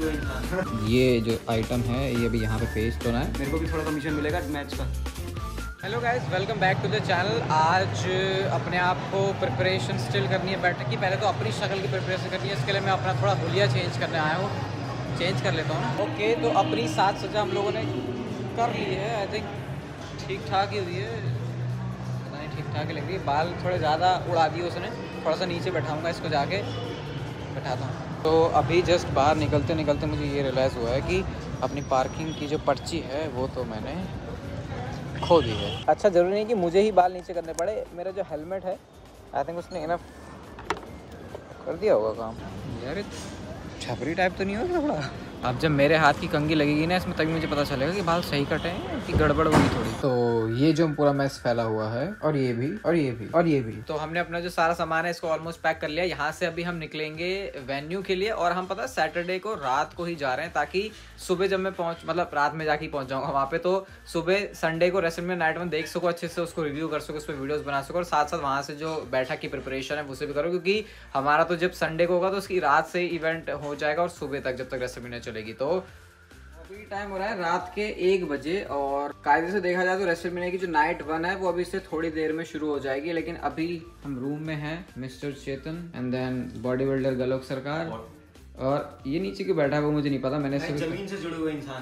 हुए इंसान। ये जो आइटम है ये अभी यहाँ पे पेस्ट होना है, मेरे को भी थोड़ा कमीशन मिलेगा मैच का। Hello guys, welcome back to the channel. आज अपने आप को प्रिपरेशन स्टिल करनी है बैठक की। पहले तो अपनी शक्ल की प्रिपरेशन करनी है, इसके लिए मैं अपना थोड़ा हुलिया चेंज करने आया हूँ। चेंज कर लेता हूँ। ओके, तो अपनी साज सज्जा हम लोगों ने कर ली है। आई थिंक ठीक ठाक ही हुई है, पता नहीं ठीक ठाक ही लग रही है। बाल थोड़े ज़्यादा उड़ा दिए उसने, थोड़ा सा नीचे बैठाऊँगा इसको, जाके बैठाता हूँ। तो अभी जस्ट बाहर निकलते निकलते मुझे ये रियलाइज़ हुआ है कि अपनी पार्किंग की जो पर्ची है वो तो मैंने खो दी है। अच्छा, ज़रूरी नहीं कि मुझे ही बाल नीचे करने पड़े। मेरा जो हेलमेट है आई थिंक उसने इनफ कर दिया होगा काम। यार छपरी टाइप तो नहीं हो गया थोड़ा? अब जब मेरे हाथ की कंघी लगेगी ना इसमें, तभी मुझे पता चलेगा कि बाल सही कटे हैं कि गड़बड़ होगी थोड़ी। तो ये जो पूरा मैस फैला हुआ है, और ये भी और ये भी और ये भी, तो हमने अपना जो सारा सामान है इसको ऑलमोस्ट पैक कर लिया। यहाँ से अभी हम निकलेंगे वेन्यू के लिए, और हम पता है सैटरडे को रात को ही जा रहे हैं, ताकि सुबह जब मैं मतलब रात में जाके पहुंच जाऊंगा वहाँ पे, तो सुबह संडे को रेसलमैनिया नाइट में देख सको अच्छे से, उसको रिव्यू कर सको, उस पर वीडियोस बना सको, और साथ साथ वहाँ से जो बैठक की प्रिपरेशन है उसे भी करो, क्योंकि हमारा तो जब संडे को होगा तो उसकी रात से इवेंट हो जाएगा और सुबह तक जब तक रेसलमैनिया चलेगी। तो अभी टाइम हो रहा है रात के 1 बजे, और कायदे से देखा जाए तो रेसलमैनिया की जो नाइट 1 है वो अभी से थोड़ी देर में शुरू हो जाएगी। लेकिन अभी हम रूम में हैं, mister Chetan and then body builder गलोक सरकार, और ये नीचे क्यों बैठा है वो मुझे नहीं पता। मैंने जमीन से जुड़े हुए इंसान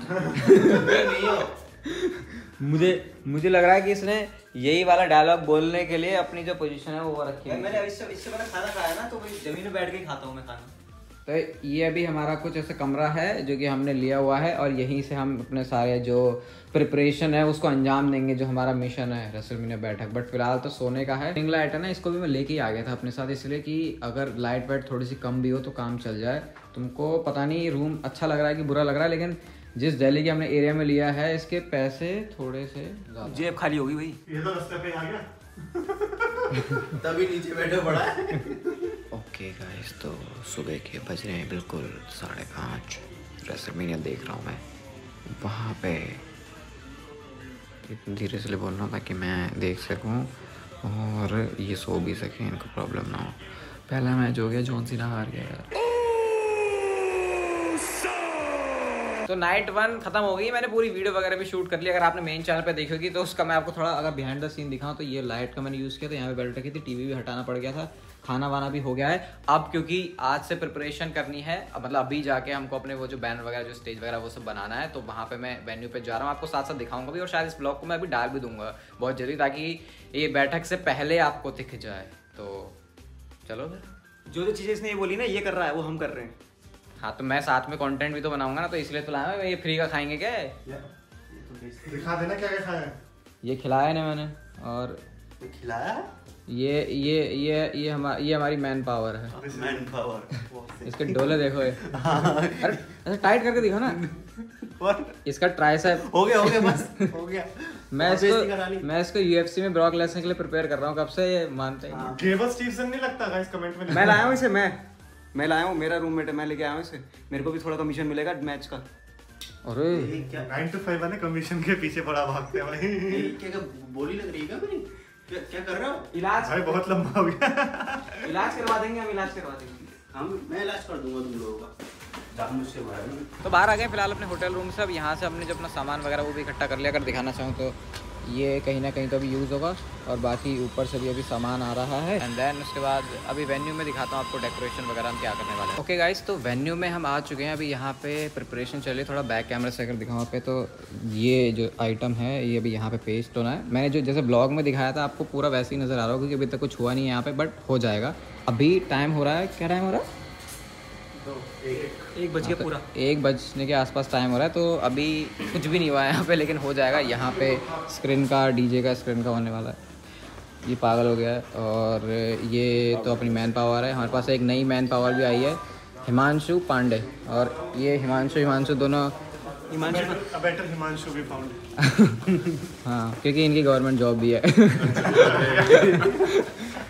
मुझे लग रहा है कि इसने यही वाला डायलॉग बोलने के लिए अपनी जो पोजीशन है वो रखी है। मैंने इससे मैंने खाना खाया ना, तो जमीन में बैठ के खाता हूँ मैं खाना। तो ये अभी हमारा कुछ ऐसा कमरा है जो कि हमने लिया हुआ है, और यहीं से हम अपने सारे जो प्रिपरेशन है उसको अंजाम देंगे, जो हमारा मिशन है रेसलमैनिया बैठक। बट फिलहाल तो सोने का है। रिंग लाइट है ना, इसको भी मैं लेके ही आ गया था अपने साथ, इसलिए कि अगर लाइट वाइट थोड़ी सी कम भी हो तो काम चल जाए। तुमको पता नहीं रूम अच्छा लग रहा है कि बुरा लग रहा है, लेकिन जिस दिल्ली के हमने एरिया में लिया है इसके पैसे थोड़े से ज़्यादा। जेब खाली होगी भाई, ये तो रास्ते पे आ गया तभी नीचे बैठे पड़ा है। ओके गाइस, तो सुबह के बज रहे हैं बिल्कुल 5:30। रेसलमैनिया देख रहा हूँ मैं वहाँ पे। इतनी धीरे से बोल रहा हूँ ताकि मैं देख सकूँ और ये सो भी सकें, इनको प्रॉब्लम ना हो। पहला मैच हो गया, जॉन सीना हार गया यार। तो नाइट 1 खत्म हो गई, मैंने पूरी वीडियो वगैरह भी शूट कर ली। अगर आपने मेन चैनल पे देखी होगी तो उसका मैं आपको थोड़ा अगर बिहाइंड द सीन दिखाऊं तो ये लाइट का मैंने यूज़ किया था, यहाँ पे बेल्ट रखी थी, टीवी भी हटाना पड़ गया था, खाना वाना भी हो गया है। अब क्योंकि आज से प्रिपरेशन करनी है, मतलब अभी जाके हमको अपने वो जो बैनर वगैरह जो स्टेज वगैरह वो सब बनाना है, तो वहाँ पे मैं वेन्यू पे जा रहा हूँ। आपको साथ साथ दिखाऊंगा भी, और शायद इस ब्लॉग को मैं अभी डाल भी दूंगा बहुत जल्दी, ताकि ये बैठक से पहले आपको दिख जाए। तो चलो फिर, जो चीजें इसने ये बोली ना ये कर रहा है वो हम कर रहे हैं। हाँ तो मैं साथ में कंटेंट भी तो बनाऊंगा ना, तो इसलिए तो लाया। ये फ्री का खाएंगे क्या? दिखा देना क्या क्या खाया है। ये खिलाया नहीं मैंने, और खिलाया ये हमारी मैन पावर है। Man power. इसके डोले देखो ये। अरे ऐसा टाइट करके दिखो ना। इसका ट्राइसेप हो गया बस हो गया। मैं इसको UFC में ब्रॉक लेसनर के लिए प्रिपेयर कर रहा हूँ कब से, ये मानते हैं। गेबल स्टीवसन नहीं लगता गाइस, कमेंट में मैं लाया हूँ इसे, मैं लाया हूँ, मेरा रूममेट है, मैं लेके आया हूँ इसे। मेरे को भी थोड़ा कमीशन मिलेगा मैच का। अरे 9 to 5 वाले कमीशन के पीछे बड़ा भागते हैं भाई। क्या बोली लग रही है क्या मेरी? क्या कर रहे हो? इलाज भाई बहुत लंबा हो गया। इलाज करवा देंगे हम, इलाज करवा देंगे मैं इलाज कर दूंगा तुम लोगों का। मुझसे तो बाहर आ गए फिलहाल अपने होटल रूम से। अब यहाँ से हमने जो अपना सामान वगैरह वो भी इकट्ठा कर लिया। अगर दिखाना चाहूँ तो ये कहीं ना कहीं तो अभी यूज़ होगा, और बाकी ऊपर से भी अभी सामान आ रहा है। एंड देन उसके बाद अभी वेन्यू में दिखाता हूँ आपको डेकोरेशन वगैरह हम क्या करने वाले हैं। ओके गाइस, तो वेन्यू में हम आ चुके हैं। अभी यहाँ पे प्रिपरेशन चल रही है। थोड़ा बैक कैमरा से अगर दिखाऊँ पे, तो ये जो आइटम है ये अभी यहाँ पे पेस्ट होना है। मैंने जो जैसे ब्लॉग में दिखाया था आपको पूरा वैसे ही नज़र आ रहा होगा, क्योंकि अभी तक कुछ हुआ नहीं है यहाँ पे, बट हो जाएगा। अभी टाइम हो रहा है, क्या टाइम हो रहा है? 1 बज के पूरा 1 बजने के आसपास टाइम हो रहा है। तो अभी कुछ भी नहीं हुआ है यहाँ पे, लेकिन हो जाएगा। यहाँ पे स्क्रीन का DJ का स्क्रीन का होने वाला है। ये पागल हो गया है। और ये तो अपनी मैन पावर है। हमारे पास एक नई मैन पावर भी आई है, हिमांशु पांडे। और ये हिमांशु दोनों बेटर हिमांशु भी फाउंड। हाँ, क्योंकि इनकी गवर्नमेंट जॉब भी है।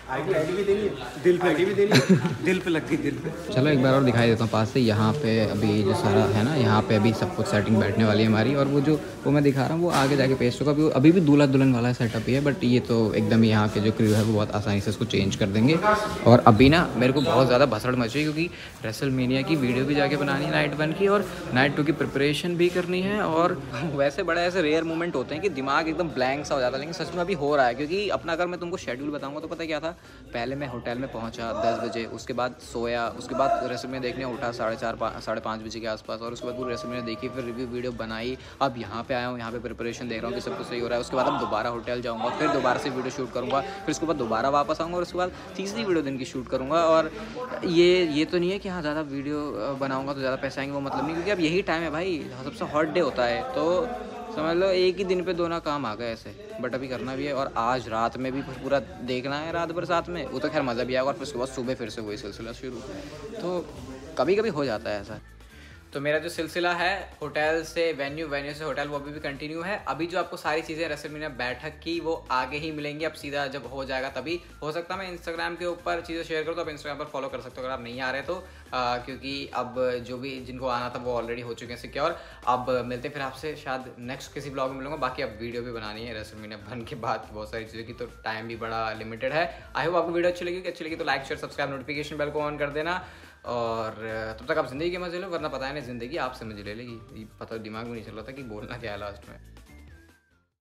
आईडी भी देनी है, दिल पे भी देनी है, दिल पे लग गई, दिल पे। चलो एक बार और दिखाई देता हूँ पास से। यहाँ पे अभी जो सारा है ना, यहाँ पे अभी सब कुछ सेटिंग बैठने वाली है हमारी, और वो मैं दिखा रहा हूँ वो आगे जाके पेस्ट होगा। अभी भी दूल्हा दुल्हन वाला सेटअप ही है, बट ये तो एकदम ही यहाँ के जो क्रू है वो बहुत आसानी से इसको चेंज कर देंगे। और अभी ना मेरे को बहुत ज़्यादा भसड़ मची, क्योंकि रेसलमेनिया की वीडियो भी जाके बनानी है नाइट 1 की, और नाइट 2 की प्रिपरेशन भी करनी है। और वैसे बड़ा ऐसे रेयर मोमेंट होते हैं कि दिमाग एकदम ब्लैंक सा हो जाता है, लेकिन सच में अभी हो रहा है। क्योंकि अपना अगर मैं तुमको शेड्यूल बताऊँगा तो पता क्या था, पहले मैं होटल में पहुँचा 10 बजे, उसके बाद सोया, उसके बाद रेसलमेनिया देखने उठा 4:30 साढ़े 5 बजे के आसपास, और उसके बाद पूरी रेसलमेनिया देखी, फिर रिव्यू वीडियो बनाई। अब यहाँ पे आया हूँ, यहाँ पे प्रिपरेशन देख रहा हूँ कि सब कुछ सही हो रहा है। उसके बाद अब दोबारा होटल जाऊँगा, फिर दोबारा से वीडियो शूट करूँगा, फिर उसके बाद दोबारा वापस आऊँगा, और उसके बाद तीसरी वीडियो दिन की शूट करूँगा। और ये तो नहीं है कि हाँ ज़्यादा वीडियो बनाऊँगा तो ज़्यादा पैसे आएंगे, वो मतलब नहीं, क्योंकि अब यही टाइम है भाई, सबसे हॉट डे होता है। तो समझ लो एक ही दिन पे दोनों काम आ गए ऐसे, बट अभी करना भी है। और आज रात में भी पूरा देखना है, रात भर साथ में, वो तो खैर मज़ा भी आएगा। और फिर उसके बाद सुबह फिर से वही सिलसिला शुरू। तो कभी कभी हो जाता है ऐसा। तो मेरा जो सिलसिला है होटल से वेन्यू, वेन्यू से होटल, वो अभी भी कंटिन्यू है। अभी जो आपको सारी चीज़ें रेसलमेनिया बैठक की वो आगे ही मिलेंगी, अब सीधा जब हो जाएगा तभी। हो सकता है मैं इंस्टाग्राम के ऊपर चीज़ें शेयर करूँ, तो आप इंस्टाग्राम पर फॉलो कर सकते हो अगर आप नहीं आ रहे तो, क्योंकि अब जो भी जिनको आना था वो ऑलरेडी हो चुके हैं सिक्योर। अब मिलते फिर आपसे शायद नेक्स्ट किसी ब्लॉग में मिलूंगा। बाकी अब वीडियो भी बनानी है रेसलमेनिया 1 के बाद बहुत सारी चीज़ों की, तो टाइम भी बड़ा लिमिटेड है। आई होप आपको वीडियो अच्छी लगी तो like share subscribe, notification bell को ऑन कर देना। और तब तक आप ज़िंदगी के मजे लो, वरना पता है नहीं ज़िंदगी आपसे मजे ले लेगी। पता दिमाग में नहीं चल रहा था कि बोलना क्या है लास्ट में।